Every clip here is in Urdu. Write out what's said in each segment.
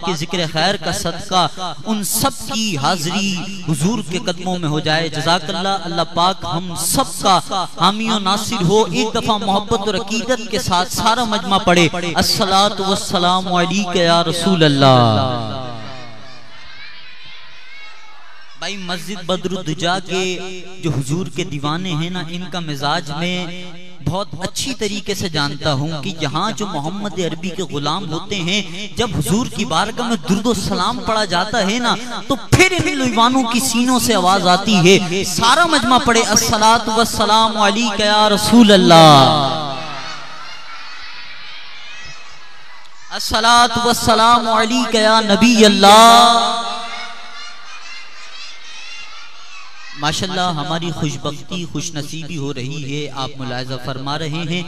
کے ذکر خیر کا صدقہ ان سب کی حاضری حضور کے قدموں میں ہو جائے. جزاک اللہ. اللہ پاک ہم سب کا حامی و ناصر ہو. ایک دفعہ محبت اور عقیدت کے ساتھ سارا مجمع پڑھے الصلاۃ والسلام علیک یا رسول اللہ. بھائی مسجد بدر الدجا کے جو حضور کے دیوانے ہیں نا، ان کا مزاج میں بہت اچھی طریقے سے جانتا ہوں کہ یہاں جو محمد عربی کے غلام ہوتے ہیں، جب حضور کی بارگاہ میں درود و سلام پڑھا جاتا ہے نا، تو پھر ان لیوانوں کی سینوں سے آواز آتی ہے. سارا مجمع پڑھے الصلاۃ والسلام علیک یا رسول اللہ. الصلاۃ والسلام علیک یا نبی اللہ. ماشاءاللہ ہماری خوش بختی خوش نصیبی ہو رہی ہے. آپ ملاحظہ فرما رہے ہیں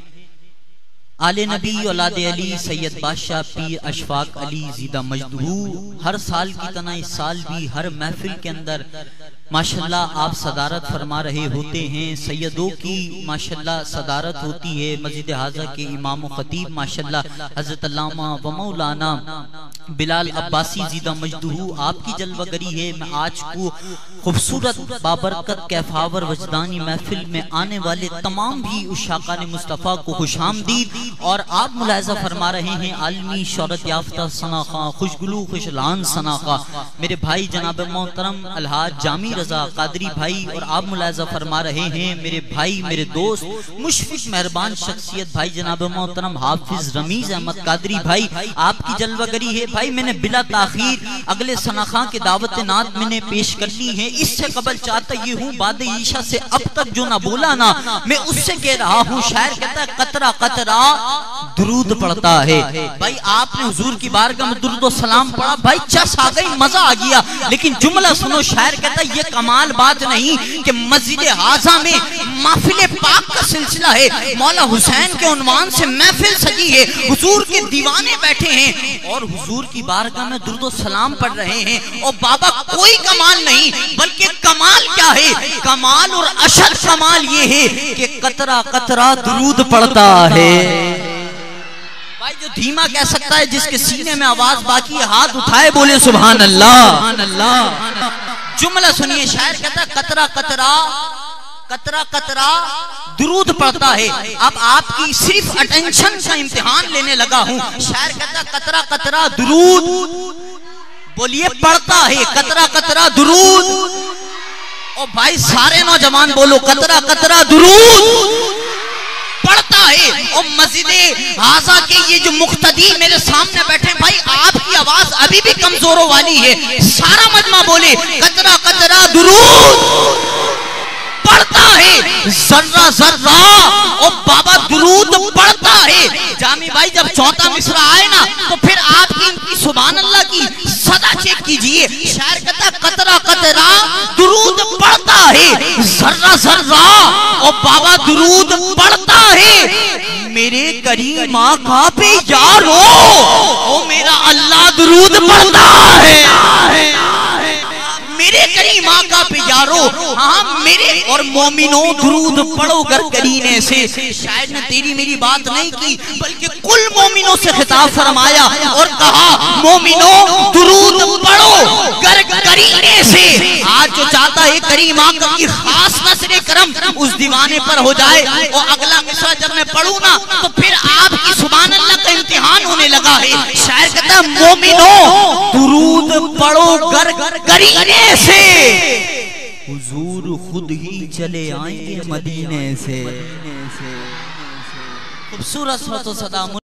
آل نبی اولاد علی سید بادشاہ پیر اشفاق علی زیدہ مجدہو ہر سال کی طرح اس سال بھی ہر محفل کے اندر ماشاءاللہ آپ صدارت فرما رہے ہوتے ہیں. سیدوں کی ماشاءاللہ صدارت ہوتی ہے. مسجد حاضرہ کے امام و خطیب ماشاءاللہ حضرت علامہ و مولانا بلال عباسی زیدہ مجدہو آپ کی جلوہ گری ہے. میں آج کو خوبصورت بابرکت کیفاور وجدانی محفل میں آنے والے تمام بھی عشاقان مصطفیٰ کو خوش آمدید. اور آپ ملاحظہ فرما رہے ہیں عالمی شہرت یافتہ ثناخواں خوشگلو خوشلان ثناخواں میرے بھائی جناب محترم الحاج جامی رضا قادری بھائی. اور آپ ملاحظہ فرما رہے ہیں میرے بھائی میرے دوست مشفق مہربان شخصیت بھائی جناب محترم حافظ رمیز احمد قادری بھائی آپ کی جلوہ گری ہے. بھائی میں نے بلا تاخیر اگلے ثناخواں کے دعوت نعت میں نے پیش کر لی ہے. اس سے قبل چاہتا یہ ہوں بعد عشاء سے اب تک جو نہ بولا نا میں اس سے کہہ رہا ہوں. شاعر کہتا ہے قطرہ قطرہ درود پڑھتا ہے. بھائی آپ نے حضور کی بارگاہ میں درود و سلام پڑھا، بھائی چس آ گئی مزہ آ گیا. لیکن جملہ سنو، شاعر کہتا ہے یہ کمال بات نہیں کہ مسجد حاضرہ میں محفل پاک کا سلسلہ ہے، مولا حسین کے عنوان سے محفل سجی ہے، حضور کے دیوانے بیٹھے ہیں اور حضور کی بارگاہ میں درود و سلام پڑھ رہے ہیں. اور بابا کوئی کمال نہیں بلکہ کمال کیا ہے؟ کمال اور اشد کمال یہ ہے کہ قطرہ قطرہ درود پڑھتا ہے. بھائی جو دھیما کہہ سکتا ہے، جس کے سینے میں آواز باقی ہے، ہاتھ اٹھائے بولے سبحان اللہ. جملہ سنیے، شاعر کہتا ہے قطرہ قطرہ قطرہ قطرہ درود پڑھتا ہے. اب آپ کی صرف اٹینشن کا امتحان لینے لگا ہوں. شاعر کہتا ہے قطرہ قطرہ درود بولیے پڑھتا ہے، قطرہ قطرہ درود. او بھائی سارے نوجوان بولو قطرہ قطرہ درود پڑھتا ہے. اور مسجد حاضرہ کے یہ جو مقتدی میرے سامنے بیٹھے بھائی آپ کی آواز ابھی بھی کمزوروں والی ہے. سارا مجمع بولے قطرہ قطرہ درود پڑھتا ہے. ذرہ ذرہ اور بابا درود پڑھتا ہے. جامی بھائی جب چوتھا مصرع آئے نا تو پھر آپ کی ان کی سبحان اللہ کی صدا چیک کیجئے. شاعر کہتا ہے قطرہ قطرہ درود پڑھتا ہے. ذرہ ذرہ اور بابا درود پڑھتا ہے. میرے کریم آقا پہ یارو او میرا اللہ درود پڑھتا ہے. میرے کریم آقا پہ یارو ہاں میرے اور مومنوں درود پڑھو گر کرینے سے. شاید نے تیری میری بات نہیں کی بلکہ کل مومنوں سے خطاب فرمایا اور کہا مومنوں درود پڑھو گر کرینے سے. آج جو چاہتا ہے کریم آقا کی خاص نظر کرم اس دیوانے پر ہو جائے. اور اگلا مصرع جب میں پڑھوں نا تو پھر آپ کی سبحان اللہ کا امتحان ہونے لگا ہے. شاعر کہتا ہے مومنوں درود پڑھو گر کرینے سے. حضور خود ہی چلے آئیں گے مدینے سے. خوبصورت صوت و صدا